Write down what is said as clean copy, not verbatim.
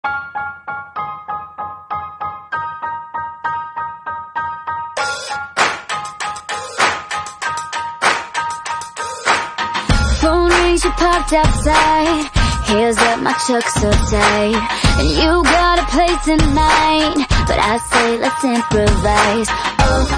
Phone rings, you parked outside. Here's up, my chuck's so tight, and you got a play tonight, but I say let's improvise. Oh,